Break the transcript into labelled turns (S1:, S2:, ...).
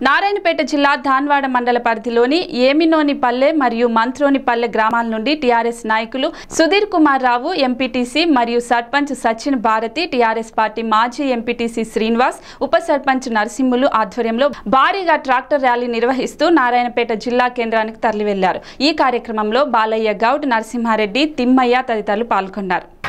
S1: నారాయణపేట జిల్లా ధాన్వాడ మండల పరిధిలోని ఏమినోనిపల్లె మరియు మంత్రోనిపల్లె గ్రామాల నుండి టీఆర్ఎస్ నాయకులు సుధీర్ కుమార్ రావు, ఎంపీటీసీ మరియు సర్పంచ్ సచిన్ భారతి, టీఆర్ఎస్ పార్టీ మాజీ ఎంపీటీసీ శ్రీనివాస్, ఉప సర్పంచ్ నరసింహులు ఆధ్వర్యంలో భారీగా ట్రాక్టర్ ర్యాలీ నిర్వహిస్తూ నారాయణపేట జిల్లా కేంద్రానికి తరలి వెళ్లారు. ఈ కార్యక్రమంలో బాలయ్య గౌడ్, నరసింహారెడ్డి, తిమ్మయ్య తదితరులు పాల్గొన్నారు.